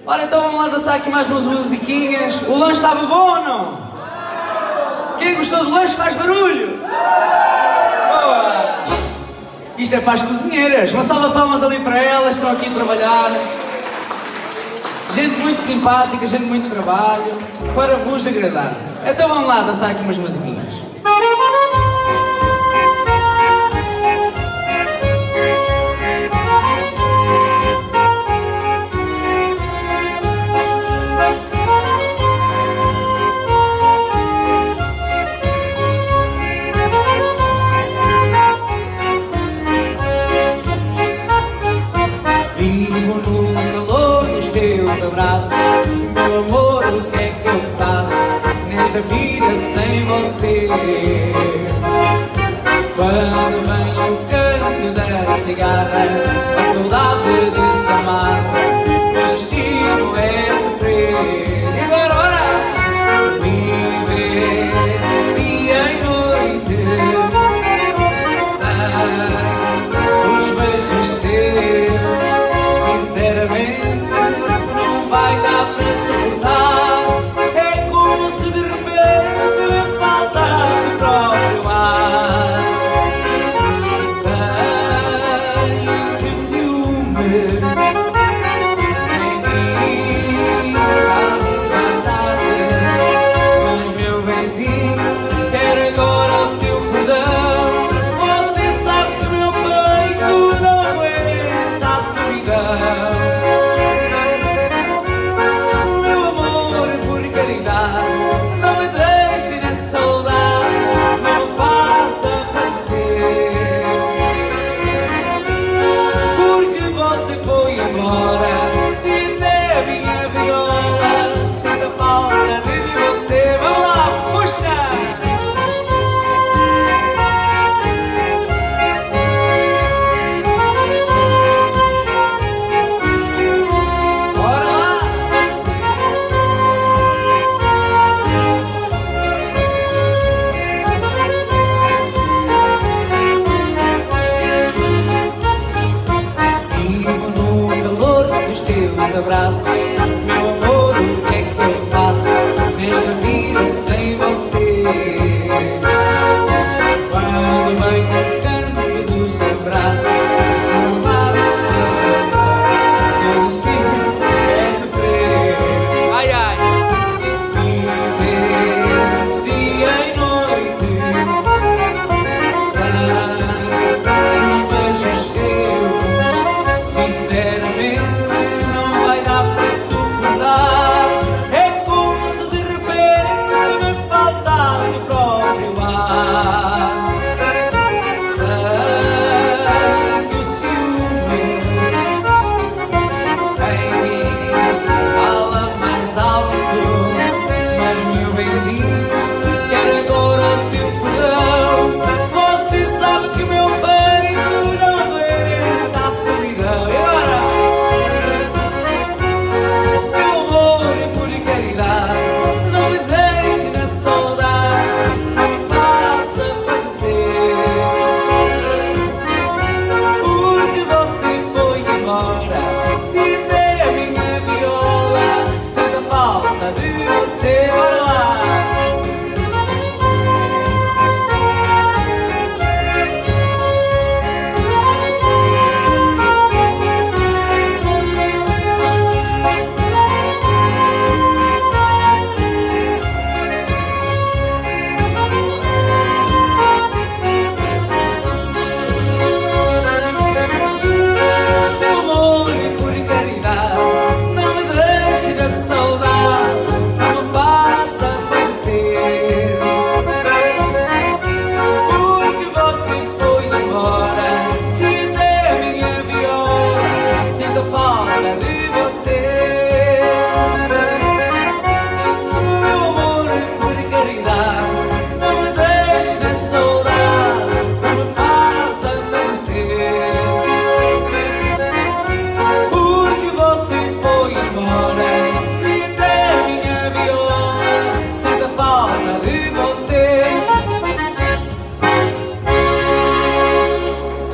Ora, então vamos lá dançar aqui mais umas musiquinhas. O lanche estava bom ou não? Quem gostou do lanche faz barulho? Boa! Isto é para as cozinheiras. Uma salva de palmas ali para elas, estão aqui a trabalhar. Gente muito simpática, gente muito trabalho, para vos agradar. Então vamos lá dançar aqui umas musiquinhas. Vivo no calor dos teus abraços, meu amor, o que é que eu faço nesta vida sem você? Quando vem o canto da cigarra, a saudade de se amar, o destino é sofrer. E agora, ora, viver dia e noite, sem os beijos teus. Sinceramente, não vai dar para suportar. É como se de repente me faltasse o próprio ar. Sei que ciúme em mim mais tarde, mas meu benzinho quer agora o seu perdão. Você sabe que o meu peito não aguenta a solidão. Abraços, meu amor, o que é que eu faço nesta vida sem você? Quando vem o canto dos abraços, não bate, meu destino é sofrer. Ai, ai, viver dia e noite, sem os beijos teus, sinceramente. É como se de repente me faltasse o próprio ar. Sei que o ciúme em mim fala mais alto, mas meu benzinho quer agora o seu perdão. Você sabe que o meu peito não aguenta a solidão. E agora? Não me deixe na saudade, não me faça padecer. Porque você foi embora, se até a minha viola sente a falta de você. Bora lá!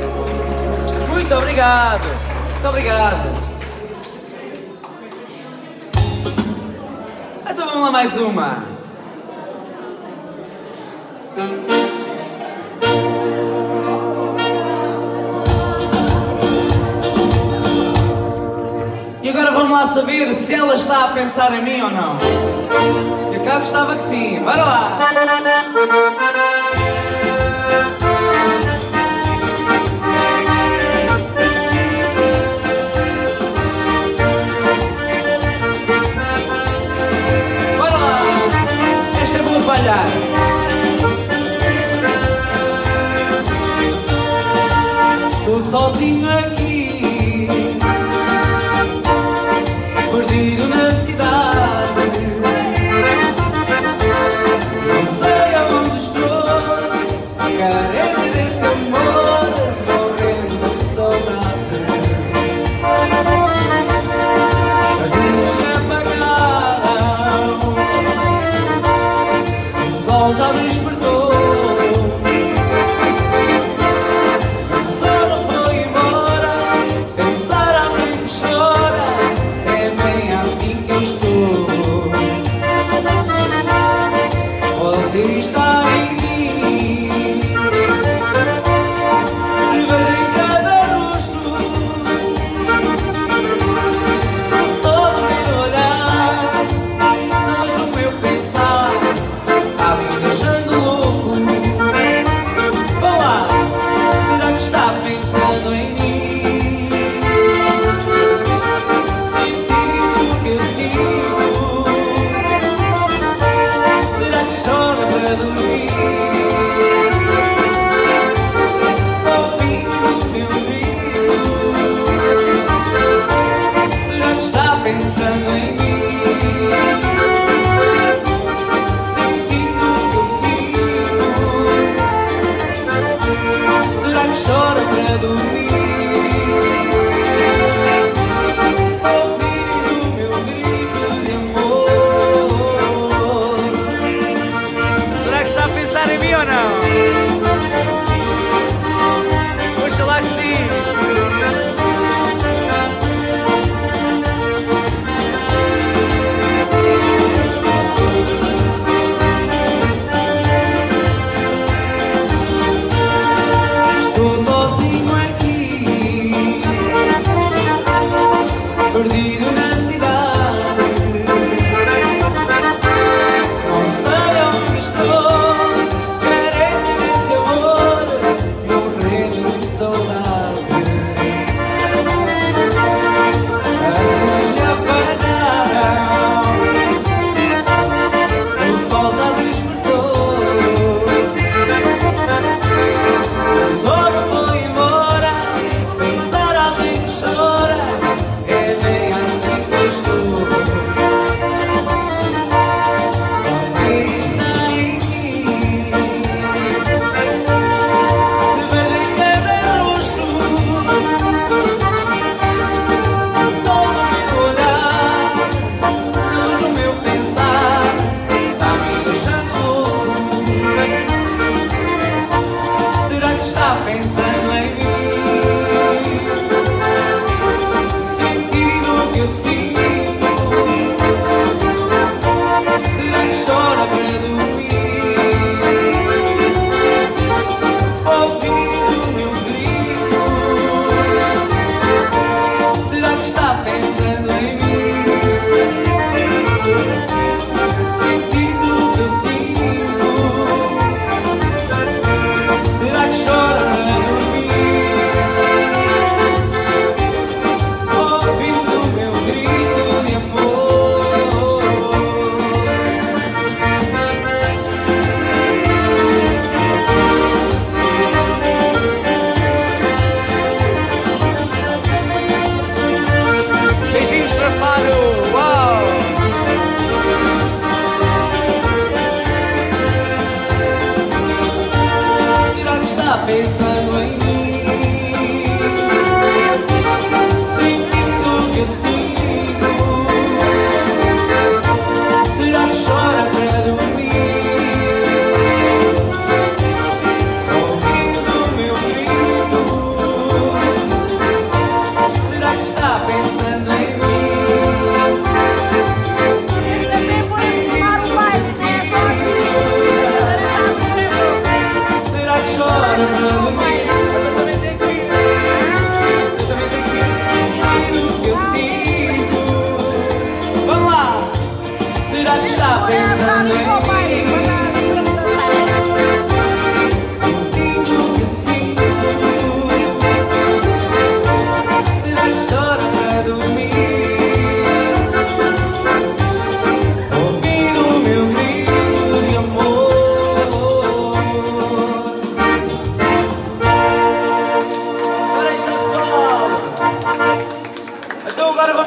Muito obrigado. lá mais uma. E agora vamos lá saber se ela está a pensar em mim ou não. Eu cá gostava que sim. Bora lá! Bora lá! Esta eu vou falhar. Estou sozinho aqui, perdido na cidade. Não sei aonde estou, carente desse amor, morrendo de saudade. As luzes apagaram, o sol já despertou. O sono foi embora,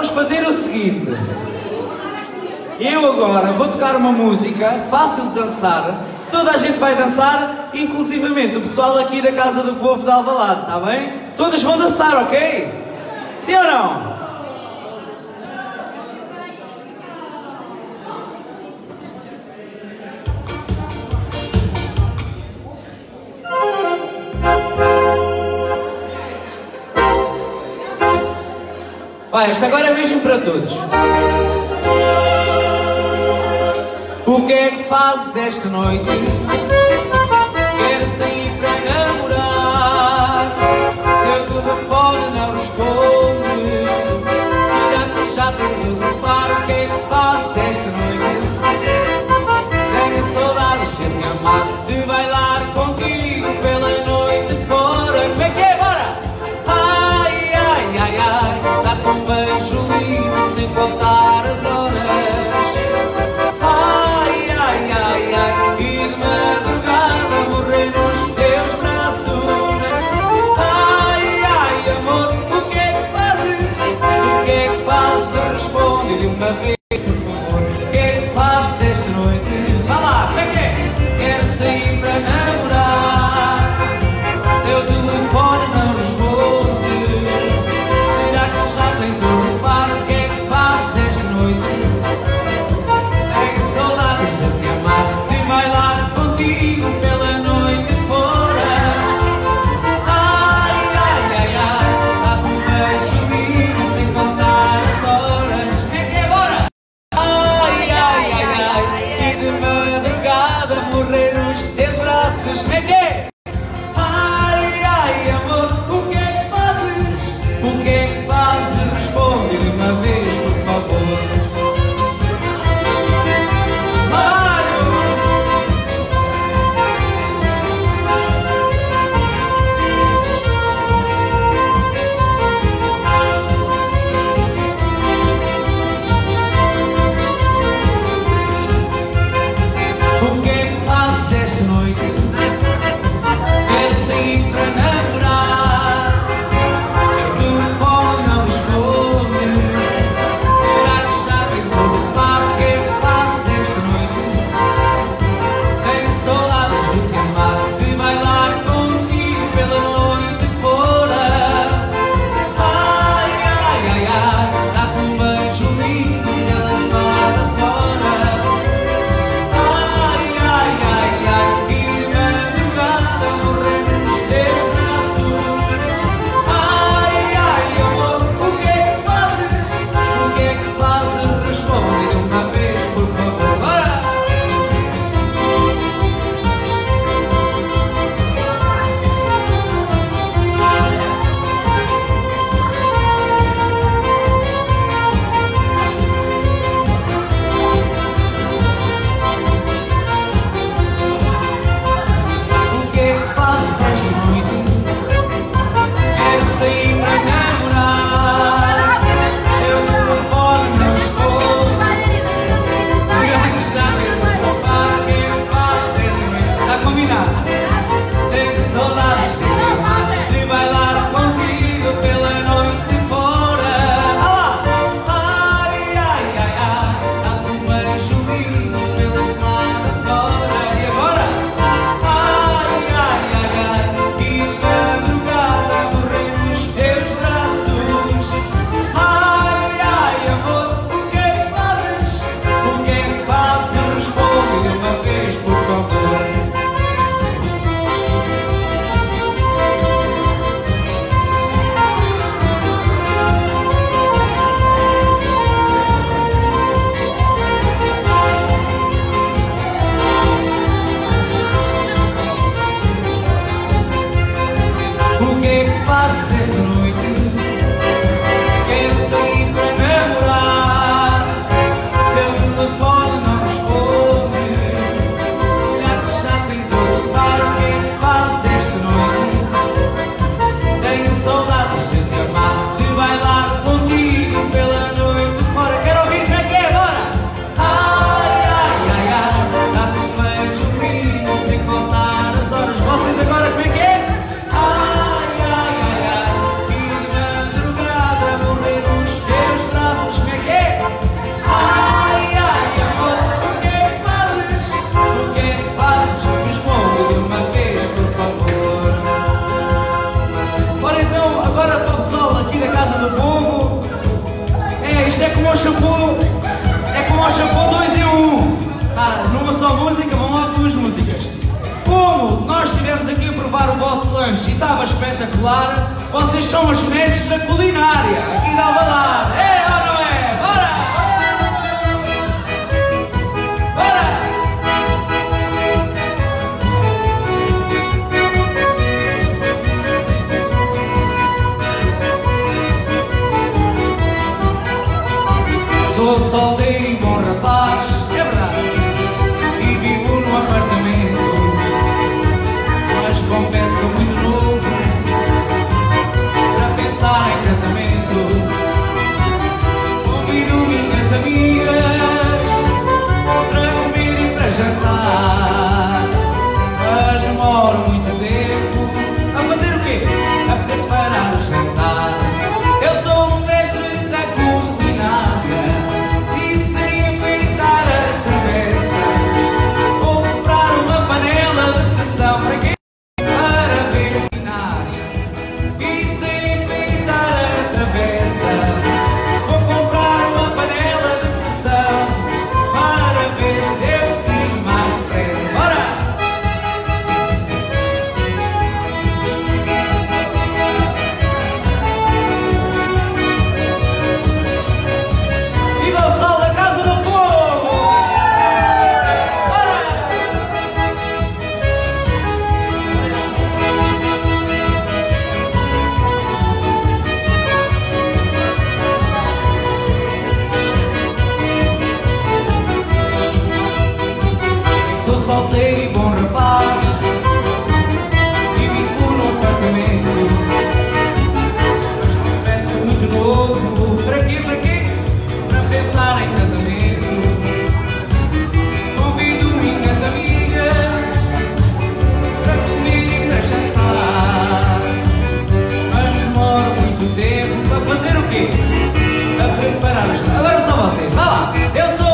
vamos fazer o seguinte. Eu agora vou tocar uma música fácil de dançar. Toda a gente vai dançar, inclusivamente o pessoal aqui da Casa do Povo de Alvalade, está bem? Todos vão dançar, ok? Sim ou não? Vai, esta agora é mesmo para todos. O que é que fazes esta noite? Quero sair para namorar. Teu telefone não responde. Será que já tens o reparo? O que é que fazes esta noite? Tenho saudades de me amar, de bailar contigo pela noite fora. Como é que é agora? Ai, ai, ai, ai, dar-te um beijo livre sem contar as horas. Ai, ai, ai, ai, e de aqui da Casa do Povo. Isto é como o Chapô. É como o Chapô 2 em 1. Numa só música vão lá 2 músicas. Como nós estivemos aqui a provar o vosso lanche e estava espetacular, vocês são os mestres da culinária. Aqui dá Alvalade. É ou não é? Bora! Bora! Sou solteiro e bom rapaz, é verdade, e vivo num apartamento, mas confesso muito novo para pensar em casamento. Convido minhas amigas para comer e para jantar, mas demoro muito tempo a fazer o quê? A preparar o jantar. Eu sou um mestre da culinária. Para quê? Para ver cenário e sem enfeitar a travessa. Vou comprar uma panela de pressão para ver se eu cozinho mais depressa. Bora! Viva o sol da Casa do Povo! Solteiro e bom rapaz, e vivo num apartamento, mas confesso muito novo. Para quê? Para quê? Para pensar em casamento. Convido minhas amigas para comer e para jantar, mas demoro muito tempo para fazer o quê? A preparar as coisas. Agora só vocês, vá lá! Eu sou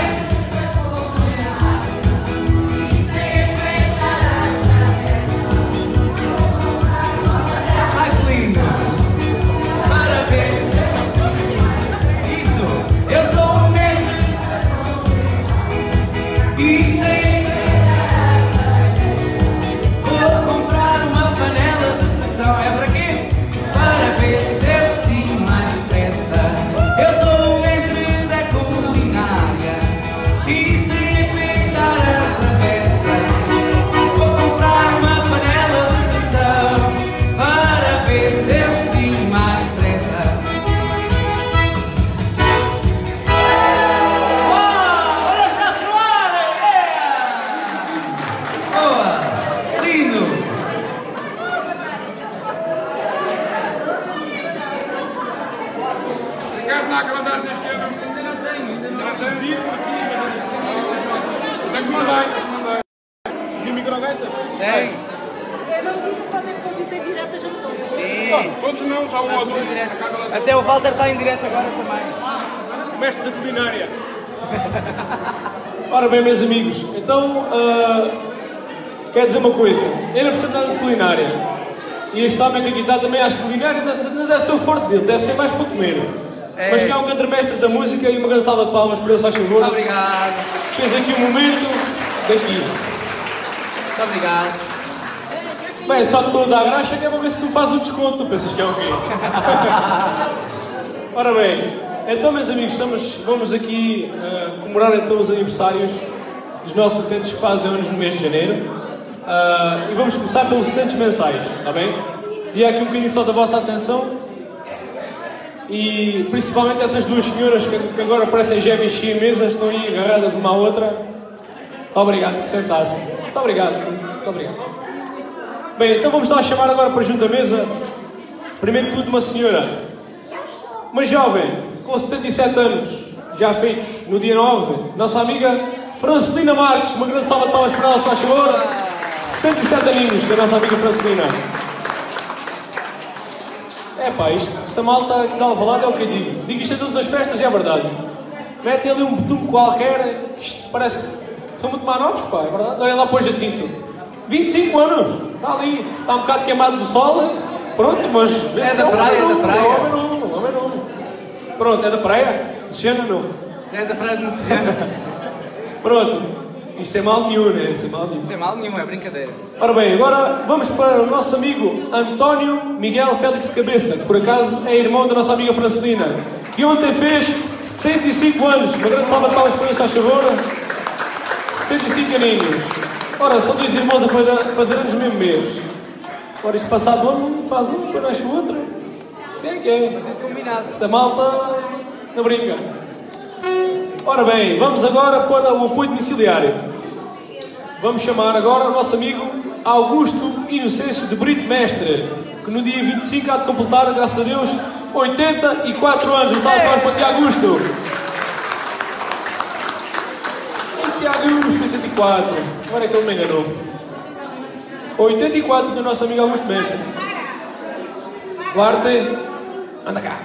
até o Walter está em direto agora também. Mestre da culinária. Ora bem, meus amigos, então quero dizer uma coisa. Ele é representante de culinária e este homem que aqui está também acho que culinária não deve ser o forte dele, deve ser mais para comer. Mas que é um grande mestre da música e uma grande salva de palmas para ele, se faz favor. Muito obrigado. Fez aqui um momento daqui. Muito obrigado. Bem, só que estou a dar graxa que é para ver se tu fazes o desconto. Tu pensas que é o quê? Ora bem, então meus amigos, vamos aqui comemorar então os aniversários dos nossos utentes que fazem anos no mês de janeiro. E vamos começar pelos utentes mensais, está bem? Dia aqui um bocadinho só da vossa atenção. E principalmente essas duas senhoras que agora parecem gêmeas siamesas, estão aí agarradas uma à outra. Muito obrigado por sentar-se. Muito obrigado. Muito obrigado. Bem, então vamos lá chamar agora para junto da mesa, primeiro de tudo uma senhora, uma jovem, com 77 anos, já feitos no dia 9, nossa amiga Francelina Marques, uma grande salva de palmas para ela, se faz favor. 77 aninhos da nossa amiga Francelina. É pá, esta malta que está a falar é o que eu digo. Digo isto a todas as festas e é verdade. Mete ali um betume qualquer, isto parece... São muito mais novos, pá, é verdade? Olha lá, pôs assim tudo. 25 anos, está ali, está um bocado queimado do sol, Pronto, mas... É da praia, é da praia. Homem não. Pronto, é da praia? Messejana não. É da praia de Messejana. Pronto. Isto é mal nenhum, né? Isso é mal nenhum. Isso é mal nenhum, é brincadeira. Ora bem, agora vamos para o nosso amigo António Miguel Félix Cabeça, que por acaso é irmão da nossa amiga Francelina, que ontem fez 75 anos. Uma grande salva de palmas para ele, faz favor. 75 aninhos. Ora, são dois irmãos a fazer anos no mesmo mês. Ora, isto passado ano faz um, depois nasce o outro. Isso é que é. Combinado. Esta malta não brinca. Ora bem, vamos agora para o apoio domiciliário. Vamos chamar agora o nosso amigo Augusto Inocêncio de Brito Mestre, que no dia 25 há de completar, graças a Deus, 84 anos. Um salve para ti, Augusto. Augusto, 84. Agora é que ele me enganou. 84 do nosso amigo Augusto Mestre. Guarde. Anda cá.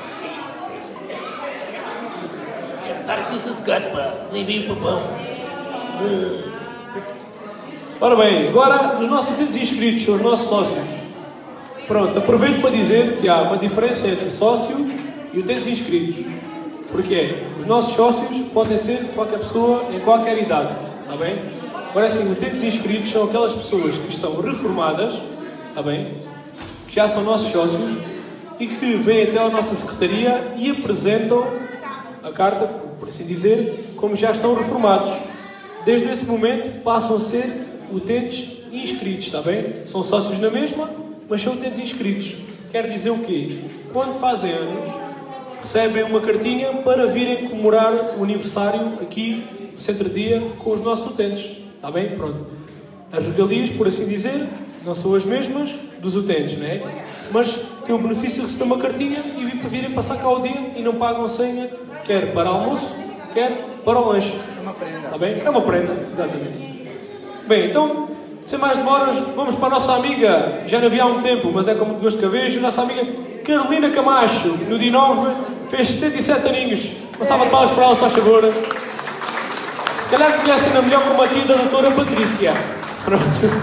Jantar aqui sossegado, pá. Nem vi o papão. Ora bem, agora os nossos ouvintes inscritos, os nossos sócios. Pronto, aproveito para dizer que há uma diferença entre sócio e utentes inscritos. Porque os nossos sócios podem ser qualquer pessoa em qualquer idade, está bem? Agora assim, utentes inscritos são aquelas pessoas que estão reformadas, está bem? Que já são nossos sócios e que vêm até à nossa secretaria e apresentam a carta, por assim dizer, como já estão reformados. Desde esse momento passam a ser utentes inscritos, está bem? São sócios na mesma, mas são utentes inscritos. Quer dizer o quê? Quando fazem anos, recebem uma cartinha para virem comemorar o aniversário aqui no Centro-Dia com os nossos utentes. Está bem? Pronto. As regalias, por assim dizer, não são as mesmas dos utentes, não é? Mas têm o benefício de receber uma cartinha e virem passar cá o dia e não pagam senha, quer para almoço, quer para o lanche. É uma prenda. Está bem? É uma prenda, exatamente. Bem, então, sem mais demoras, vamos para a nossa amiga, já não havia há um tempo, mas é como de gosto que a vejo, a nossa amiga Carolina Camacho, que no dia 9 fez 77 aninhos. Uma salva de palmas para ela, se faz favor. Se calhar conhecem na melhor combatida a doutora Patrícia. Pronto.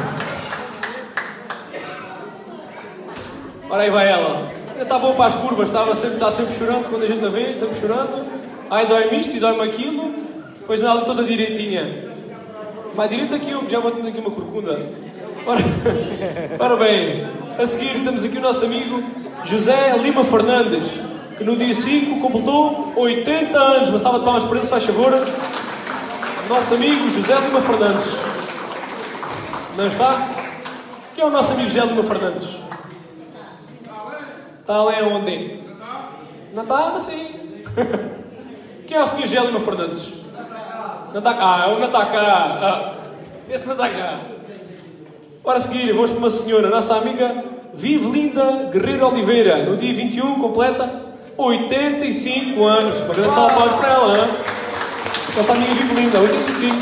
Ora aí vai ela. Ainda está boa para as curvas, está sempre chorando quando a gente a vê, sempre chorando. Ai, dói-me isto e dói-me aquilo. Depois nada toda direitinha. Mais direito aqui, eu já vou ter aqui uma corcunda. Ora bem, a seguir temos aqui o nosso amigo José Lima Fernandes, que no dia 5 completou 80 anos. Uma salva de palmas para ele, se faz favor. Nosso amigo José Lima Fernandes. Não está? Quem é o nosso amigo José Lima Fernandes? Está ali onde? Não está? Não sei. Quem é o senhor José Lima Fernandes? Não está cá. Não está cá. Esse não está cá. Ora, a seguir, vamos para uma senhora, nossa amiga Vivelinda Guerreiro Oliveira. No dia 21 completa 85 anos. Uma grande salva de palmas para ela, hein? Nossa amiga Vivelinda, 85.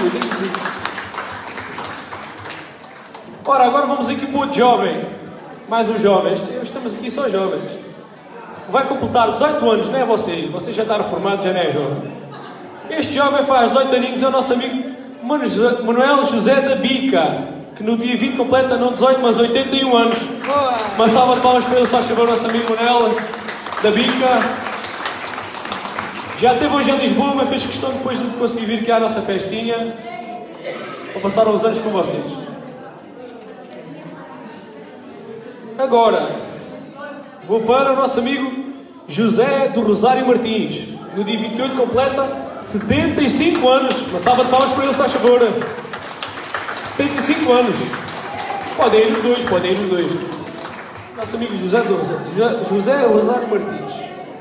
Ora, agora vamos aqui para outro jovem. Mais um jovem. Estamos aqui só jovens. Vai completar 18 anos, não é você? Você já está reformado, já não é jovem. Este jovem faz 18 aninhos, é o nosso amigo Manuel José da Bica, que no dia 20 completa não 18, mas 81 anos. Boa. Uma salva de palmas para ele, faz favor, nosso amigo Manuel da Bica. Já esteve hoje em Lisboa, mas fez questão depois de conseguir vir aqui à nossa festinha para passar uns anos com vocês. Agora, vou para o nosso amigo José do Rosário Martins. No dia 28 completa 75 anos. Uma salva de palmas para ele, se faz favor. 75 anos. Podem ir os dois. Nosso amigo José Rosário Martins.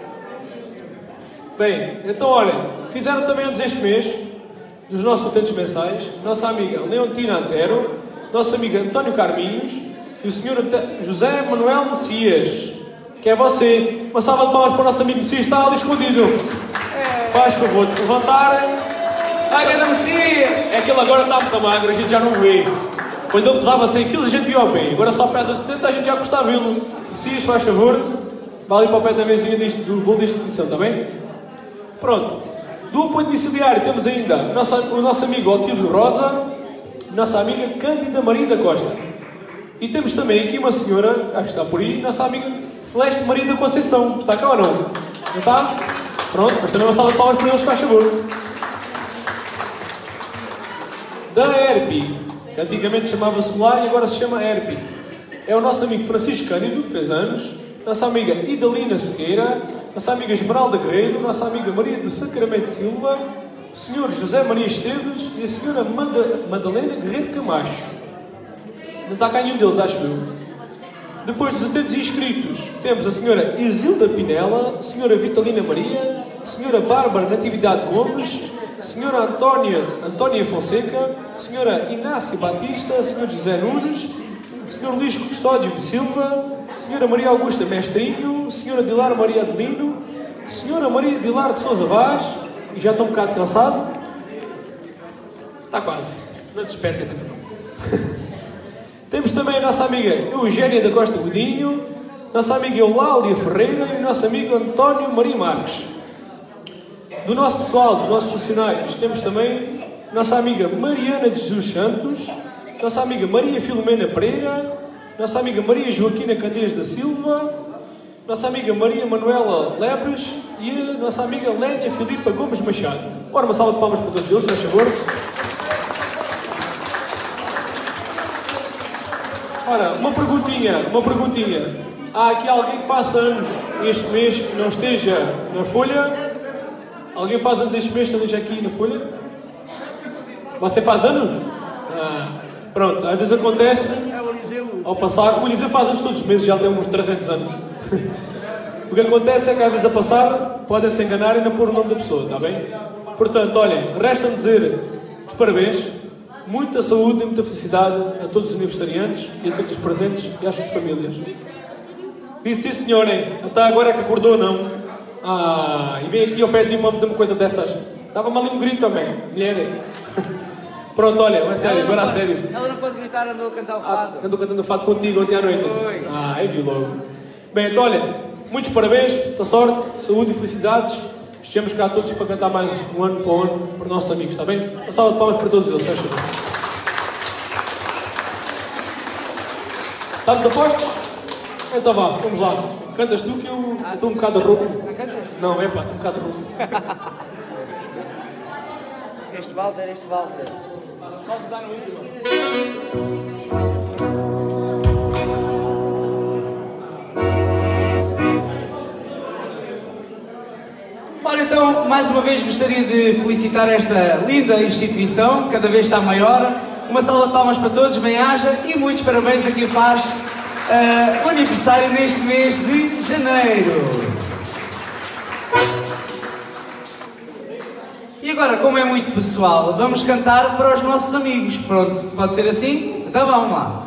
Bem, então olha, fizeram também anos este mês, dos nossos utentes mensais, nossa amiga Leontina Antero, nosso amigo António Carminhos e o senhor José Manuel Messias, que é você. Uma salva de palmas para o nosso amigo Messias, está ali escondido. Faz favor de se levantar. Ai, da Messias! É que ele agora está muito magro, a gente já não vê. Quando ele pesava 100 kg, a gente via ao bem. Agora só pesa 70, a gente já custa a vê-lo. Messias, faz favor. Vá ali para o pé da mesinha do bolo da instituição, está bem? Pronto. Do apoio domiciliário temos ainda o nosso amigo Otílio Rosa, nossa amiga Cândida Maria da Costa. E temos também aqui uma senhora, acho que está por aí, nossa amiga Celeste Maria da Conceição. Está cá ou não? Não está? Pronto, mas também uma salva de palmas para eles, se faz favor. Da ERPI, que antigamente chamava Solar e agora se chama ERPI. É o nosso amigo Francisco Cândido, que fez anos, nossa amiga Idalina Sequeira, nossa amiga Esmeralda Guerreiro, nossa amiga Maria do Sacramento Silva, o senhor José Maria Esteves e a senhora Madalena Guerreiro Camacho. Não está cá nenhum deles, acho eu. Depois dos atentos inscritos, temos a senhora Isilda Pinela, a senhora Vitalina Maria, a senhora Bárbara Natividade Gomes, a senhora Antónia Fonseca, a senhora Inácia Batista, o senhor José Nunes, o senhor Luís Custódio Silva, a senhora Maria Augusta Mestrinho, a senhora Dilar Maria Adelino, a senhora Maria Dilar de Sousa Vaz, e já estou um bocado cansado. Está quase. Não desperta também não. Temos também a nossa amiga Eugénia da Costa Godinho, nossa amiga Eulália Ferreira e o nosso amigo António Maria Marques. Do nosso pessoal, dos nossos funcionários, temos também a nossa amiga Mariana de Jesus Santos, nossa amiga Maria Filomena Pereira, nossa amiga Maria Joaquina Candeias da Silva, nossa amiga Maria Manuela Lebres e a nossa amiga Lénia Filipa Gomes Machado. Ora, uma salva de palmas para todos eles, se faz favor. Ora, uma perguntinha. Há aqui alguém que faça anos este mês que não esteja na folha? Alguém faz anos este mês que não esteja aqui na folha? Você faz anos? Pronto, às vezes acontece ao passar, o Eliseu faz anos todos os meses, já tem uns 300 anos. O que acontece é que às vezes a passar podem-se enganar e não pôr o nome da pessoa, está bem? Portanto, olhem, resta-me dizer os parabéns. Muita saúde e muita felicidade a todos os aniversariantes e a todos os presentes e às suas famílias. Disse sim, senhor, hein? Até agora é que acordou, não? E vem aqui ao pé de mim para meter uma coisa dessas. Dava-me ali um grito também, mulher. Pronto, olha, é sério, agora a sério. Ela não pode gritar, andou a cantar o fado. Andou cantando o fado contigo ontem à noite. Eu vi logo. Bem, então olha, muitos parabéns, muita sorte, saúde e felicidades. Estejamos cá todos para cantar mais um ano para o ano para os nossos amigos, está bem? Uma salva de palmas para todos eles, fecha. Estamos apostos? Então vá, vamos lá. Cantas tu que eu estou um bocado rouco. Não, estou um bocado rouco. Este Walter. Pode dar no último. Ora, então, mais uma vez gostaria de felicitar esta linda instituição, cada vez está maior. Uma salva de palmas para todos, bem-aja, e muitos parabéns a quem faz o aniversário neste mês de janeiro. E agora, como é muito pessoal, vamos cantar para os nossos amigos. Pronto, pode ser assim? Então vamos lá.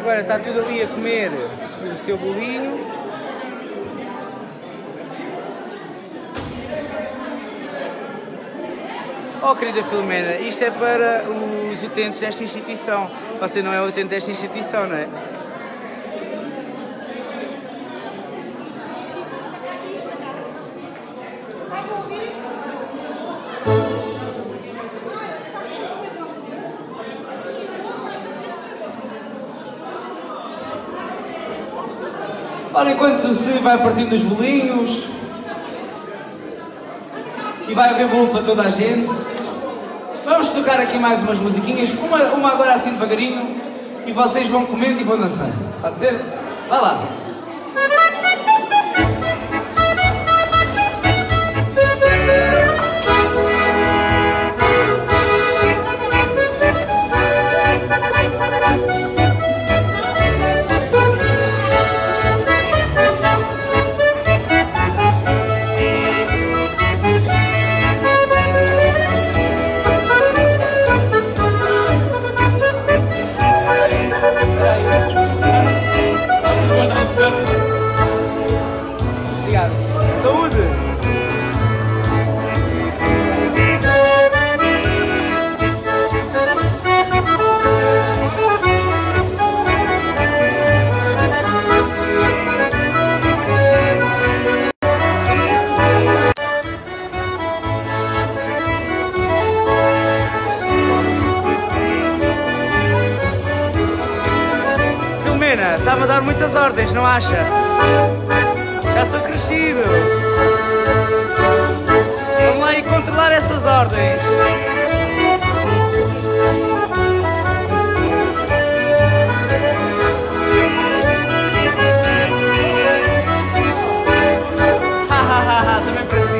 agora está tudo ali a comer o seu bolinho. Oh, querida Filomena, isto é para os utentes desta instituição. Você não é utente desta instituição, não é? Ora, enquanto se vai partindo os bolinhos e vai haver bolo para toda a gente, vamos tocar aqui mais umas musiquinhas, uma agora assim devagarinho, e vocês vão comendo e vão dançando. Pode ser? Vá lá! Obrigado. Saúde! Filomena, está-me a dar muitas ordens, não acha? Já sou crescido. Vamos lá e controlar essas ordens. Hahaha, também para si.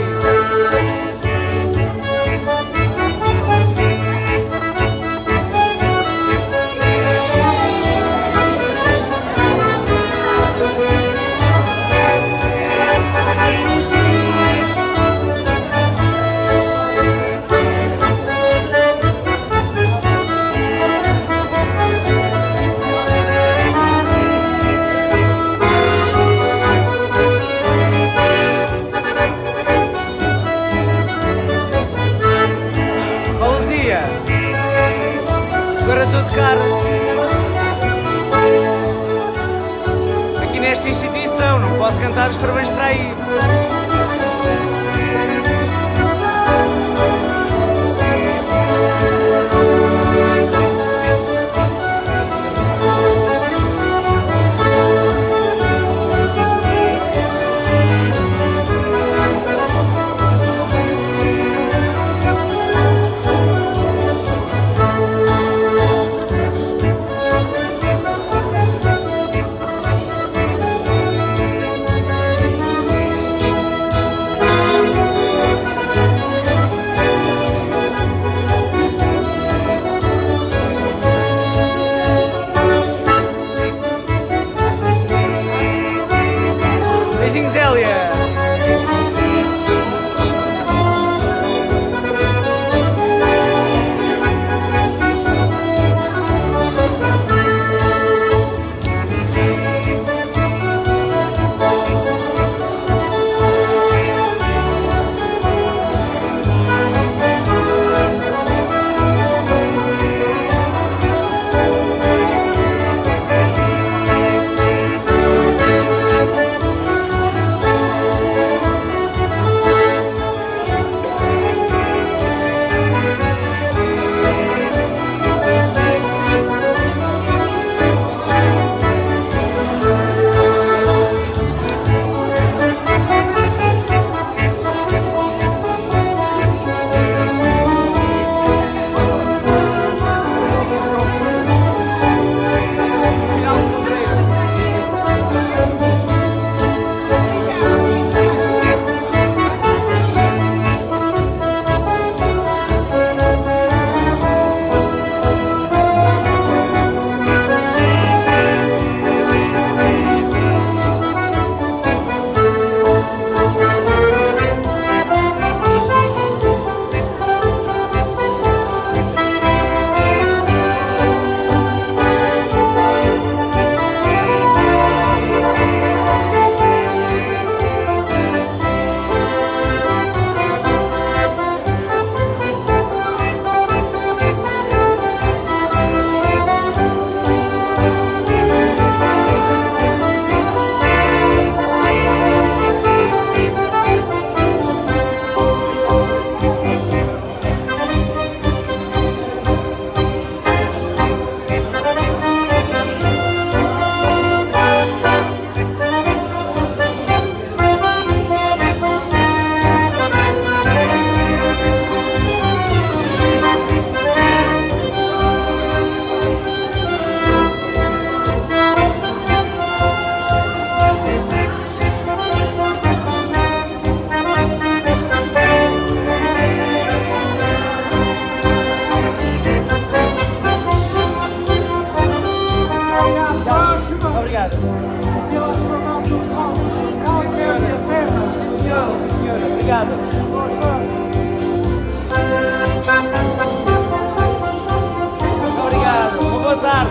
Agora estou de carro. Aqui nesta instituição, não posso cantar os parabéns para aí. Obrigado. Senhora, obrigado. Obrigado. Boa tarde.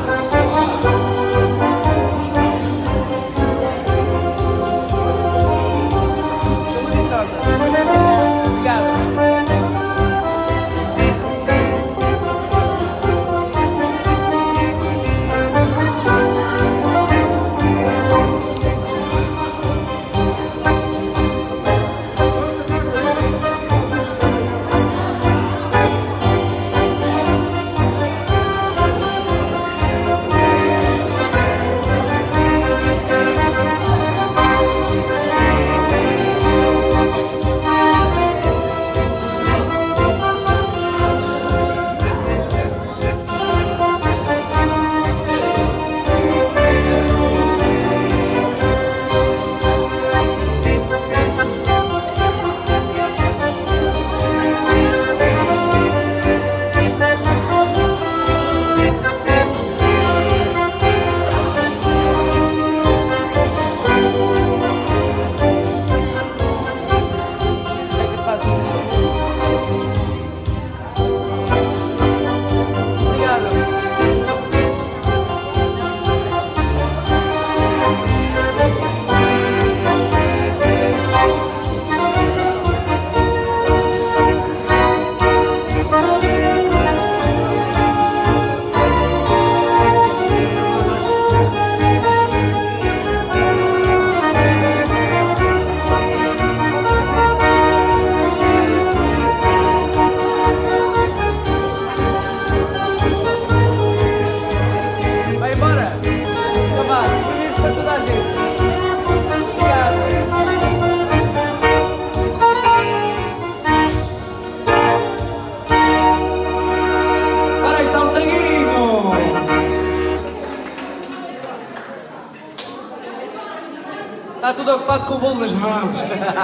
Está tudo ocupado com o bolo nas mãos.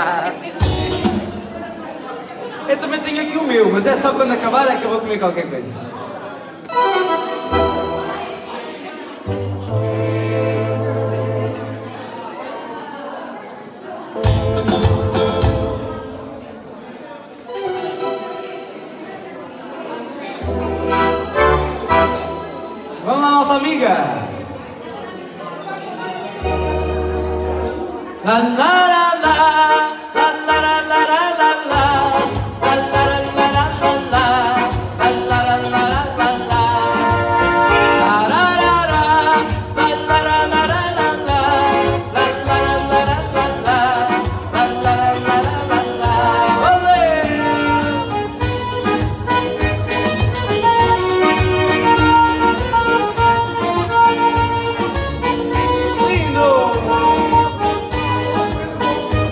Eu também tenho aqui o meu, mas é só quando acabar é que eu vou comer qualquer coisa. Vamos lá, malta amiga. La la la la, la la la la la la la, la la la la la la la, la la la la la la la, la la la la, la la la la la la la, la la la la la la la, la la la la la la. Olé! Lindo!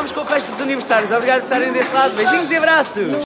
com a festa dos aniversários. Obrigado por estarem desse lado. Beijinhos e abraços!